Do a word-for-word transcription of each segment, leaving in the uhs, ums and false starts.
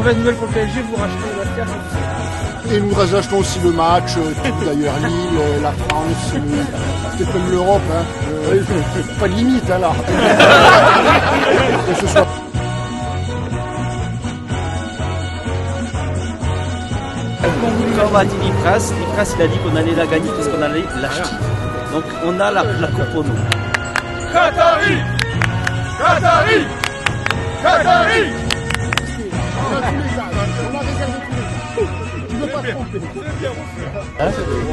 mauvaise nouvelle pour le P S G, vous rachetez le West Ham. Et nous achetons aussi le match, euh, d'ailleurs Lille, euh, la France, euh, peut-être même l'Europe. Hein. Euh, pas de limite hein, là. Que ce soit... Comme a dit Nipras, Nipras il a dit qu'on allait la gagner parce qu'on allait l'acheter. Donc on a la, la coupe pour nous. Qatari Qatari Qatari. Tu veux pas te tromper. Hein?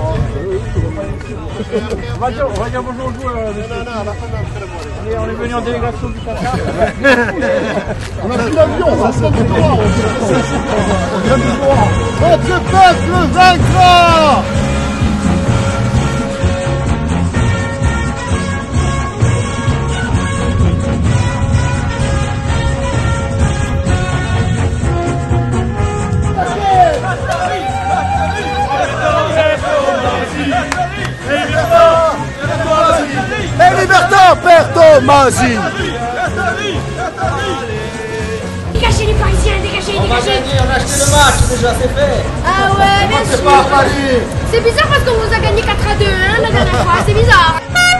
On va dire, on va dire bonjour aux joueurs. Allez, on est venu en délégation du Qatar. On a pris l'avion, on a pris l'avion. On vient de voir. Notre peuple vaincra. Et Libertad per Tomasi. Dégagez les Parisiens, dégagez, On va dégagez. gagner, on a acheté le match déjà, c'est fait. Ah ouais, bien sûr. C'est bizarre parce qu'on vous a gagné quatre à deux hein, la dernière fois, c'est bizarre.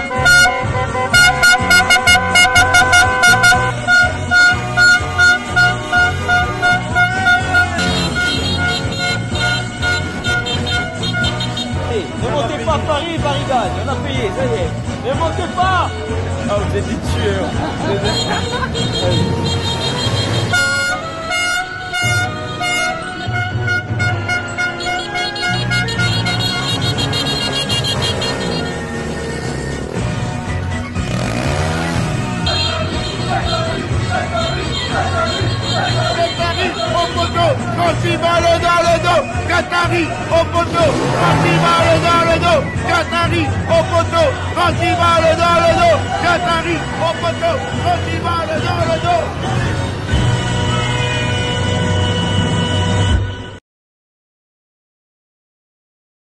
Ne montez pas à Paris, Paris gagne, on a payé, ça y est. Ne montez pas. Ah, vous êtes des tueurs. Quand balle dans le dos, Qatari au poteau, quand balle dans le dos, Qatari au poteau, quand balle dans le dos, Qatari au poteau, quand balle